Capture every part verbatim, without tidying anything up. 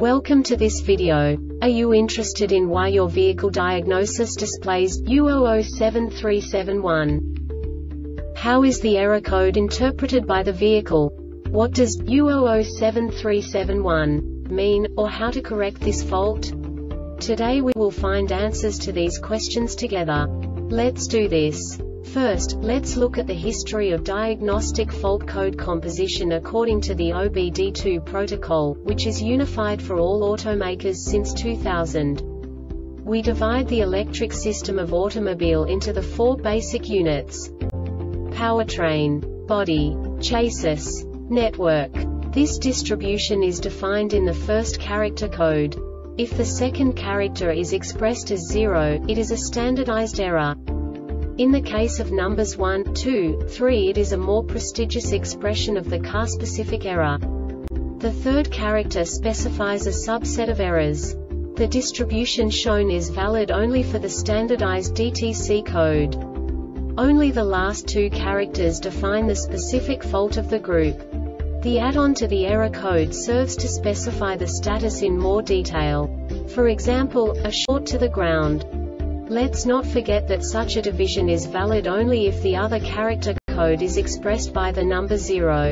Welcome to this video. Are you interested in why your vehicle diagnosis displays U zero zero seven three seven one? How is the error code interpreted by the vehicle? What does U zero zero seven three seven one mean, or how to correct this fault? Today we will find answers to these questions together. Let's do this. First, let's look at the history of diagnostic fault code composition according to the O B D two protocol, which is unified for all automakers since two thousand. We divide the electric system of automobile into the four basic units: powertrain, body, chassis, network. This distribution is defined in the first character code. If the second character is expressed as zero, it is a standardized error. In the case of numbers one, two, three, it is a more prestigious expression of the car-specific error. The third character specifies a subset of errors. The distribution shown is valid only for the standardized D T C code. Only the last two characters define the specific fault of the group. The add-on to the error code serves to specify the status in more detail. For example, a short to the ground. Let's not forget that such a division is valid only if the other character code is expressed by the number zero.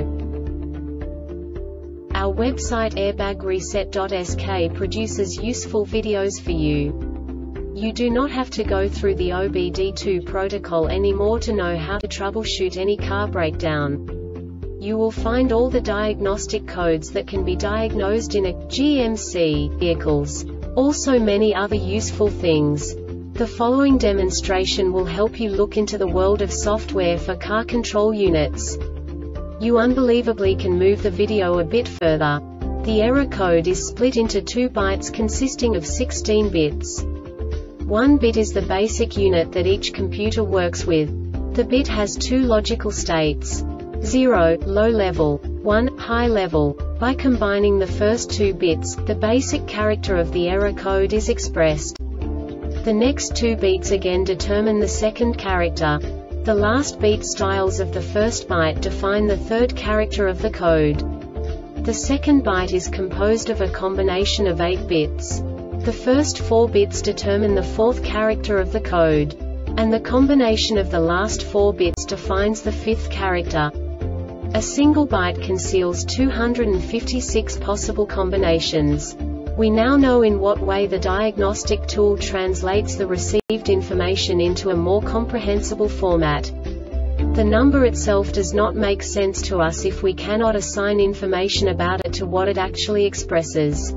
Our website airbag reset dot S K produces useful videos for you. You do not have to go through the O B D two protocol anymore to know how to troubleshoot any car breakdown. You will find all the diagnostic codes that can be diagnosed in a G M C vehicles. Also many other useful things. The following demonstration will help you look into the world of software for car control units. You unbelievably can move the video a bit further. The error code is split into two bytes consisting of sixteen bits. One bit is the basic unit that each computer works with. The bit has two logical states: zero, low level, one, high level. By combining the first two bits, the basic character of the error code is expressed. The next two beats again determine the second character. The last beat styles of the first byte define the third character of the code. The second byte is composed of a combination of eight bits. The first four bits determine the fourth character of the code. And the combination of the last four bits defines the fifth character. A single byte conceals two hundred fifty-six possible combinations. We now know in what way the diagnostic tool translates the received information into a more comprehensible format. The number itself does not make sense to us if we cannot assign information about it to what it actually expresses.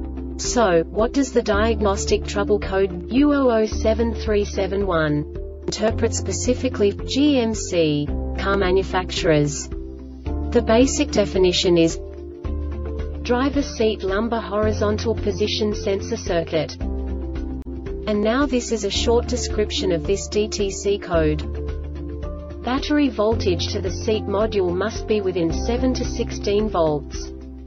So, what does the diagnostic trouble code U zero zero seven three seven one interpret specifically for G M C car manufacturers? The basic definition is driver seat lumbar horizontal position sensor circuit. And now this is a short description of this D T C code. Battery voltage to the seat module must be within seven to sixteen volts.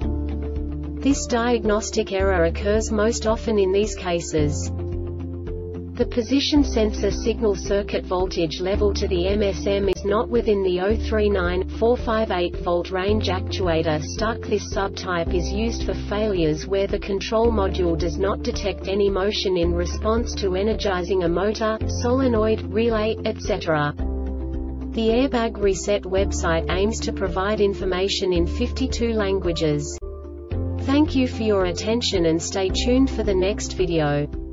This diagnostic error occurs most often in these cases. The position sensor signal circuit voltage level to the M S M is not within the zero three nine four five eight volt range. Actuator stuck. This subtype is used for failures where the control module does not detect any motion in response to energizing a motor, solenoid, relay, et cetera. The Airbag Reset website aims to provide information in fifty-two languages. Thank you for your attention and stay tuned for the next video.